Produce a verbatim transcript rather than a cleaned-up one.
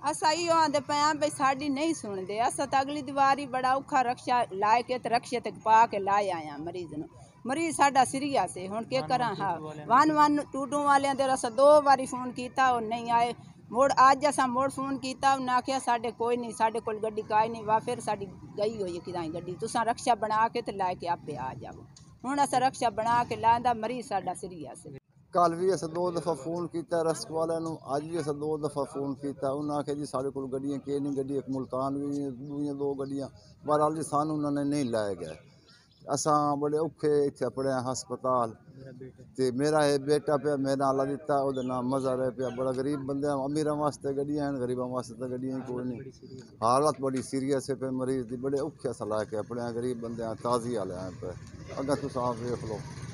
असा इो आंदे पे भाई साड़ी नहीं सुनते। असा तो अगली दीवारी बड़ा औखा रक्षा लाए के रक्षे तक पा के लाए आया मरीज न। मरीज साडा सीरियस है हुण के करा। हाँ वन वन टूटू वाले दे असा दो बारी फोन किया और नहीं आए। मुड़ अज असा मुड़ फोन किया उन्हें आख्या साडे कोई नहीं, साडे कोल गड्डी काई नहीं। वाह फिर साडी गई हुई है कि गड्डी तुसा रक्षा बना के ते लै के आपे आ जाओ। हुण असा रक्षा बना के लांदा मरीज साडा सीरियस है। कल भी अस दो दफ़ा फोन किया रस्क वाले अज भी अस दो दफ़ा फोन किया। उन्हें आख्या जी साढ़े को गड्डियाँ के नहीं, गड्डी एक मुल्तान भी दूइयां दो गड्डियाँ बहरहाल जी सानू उन्होंने नहीं लाए गए। असा बड़े औखे इतने पड़े हस्पताल ते मेरा ये बेटा पे मेरा अल्लाह दिता वो नाम मज़ा रह पे। बड़ा गरीब बंदे अमीर वास्ते गड्डियाँ हैं, गरीबों वास्ते तो गड्डियाँ ही कोई नहीं। हालत बड़ी सीरियस है पे मरीज की, बड़े औखे अस ला के अपने गरीब बंदे ताज़ी वाले पे। अगर तुम आप देख लो